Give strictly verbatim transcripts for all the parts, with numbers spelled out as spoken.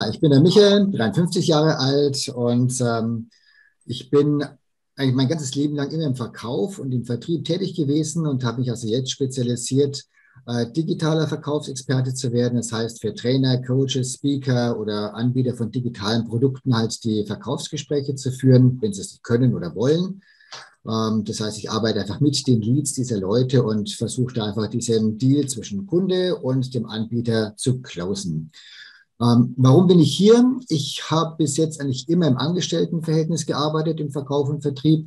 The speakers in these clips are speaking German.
Ich bin der Michael, dreiundfünfzig Jahre alt und ähm, ich bin eigentlich mein ganzes Leben lang immer im Verkauf und im Vertrieb tätig gewesen und habe mich also jetzt spezialisiert, äh, digitaler Verkaufsexperte zu werden. Das heißt, für Trainer, Coaches, Speaker oder Anbieter von digitalen Produkten halt die Verkaufsgespräche zu führen, wenn sie es nicht können oder wollen. Ähm, das heißt, ich arbeite einfach mit den Leads dieser Leute und versuche da einfach diesen Deal zwischen Kunde und dem Anbieter zu closen. Ähm, warum bin ich hier? Ich habe bis jetzt eigentlich immer im Angestelltenverhältnis gearbeitet, im Verkauf und Vertrieb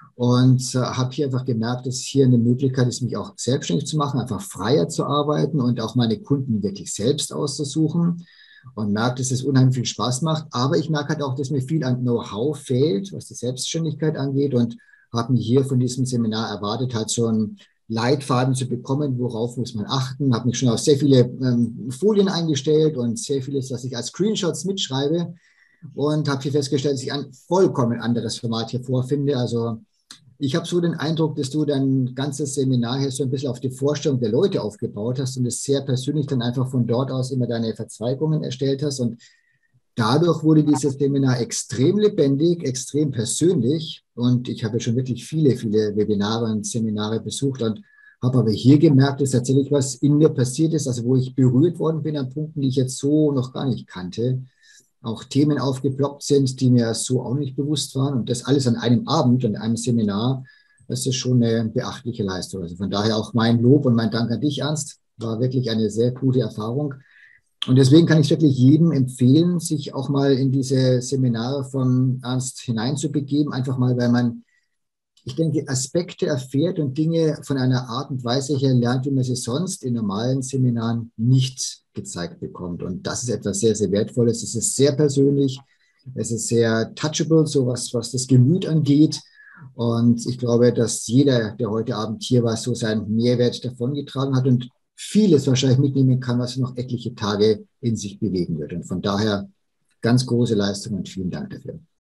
und äh, habe hier einfach gemerkt, dass hier eine Möglichkeit ist, mich auch selbstständig zu machen, einfach freier zu arbeiten und auch meine Kunden wirklich selbst auszusuchen und merke, dass es unheimlich viel Spaß macht. Aber ich merke halt auch, dass mir viel an Know-how fehlt, was die Selbstständigkeit angeht und habe mir hier von diesem Seminar erwartet, halt so ein Leitfaden zu bekommen, worauf muss man achten. Habe mich schon auf sehr viele ähm, Folien eingestellt und sehr vieles, was ich als Screenshots mitschreibe und habe hier festgestellt, dass ich ein vollkommen anderes Format hier vorfinde. Also ich habe so den Eindruck, dass du dein ganzes Seminar hier so ein bisschen auf die Vorstellung der Leute aufgebaut hast und es sehr persönlich dann einfach von dort aus immer deine Verzweigungen erstellt hast. Und dadurch wurde dieses Seminar extrem lebendig, extrem persönlich. Und ich habe schon wirklich viele, viele Webinare und Seminare besucht und habe aber hier gemerkt, dass tatsächlich was in mir passiert ist, also wo ich berührt worden bin an Punkten, die ich jetzt so noch gar nicht kannte. Auch Themen aufgeploppt sind, die mir so auch nicht bewusst waren. Und das alles an einem Abend und einem Seminar, das ist schon eine beachtliche Leistung. Also von daher auch mein Lob und mein Dank an dich, Ernst. War wirklich eine sehr gute Erfahrung. Und deswegen kann ich wirklich jedem empfehlen, sich auch mal in diese Seminare von Ernst hineinzubegeben, einfach mal, weil man, ich denke, Aspekte erfährt und Dinge von einer Art und Weise her lernt, wie man sie sonst in normalen Seminaren nicht gezeigt bekommt. Und das ist etwas sehr, sehr Wertvolles. Es ist sehr persönlich, es ist sehr touchable, so was, was das Gemüt angeht. Und ich glaube, dass jeder, der heute Abend hier war, so seinen Mehrwert davongetragen hat und vieles wahrscheinlich mitnehmen kann, was noch etliche Tage in sich bewegen wird. Und von daher ganz große Leistung und vielen Dank dafür.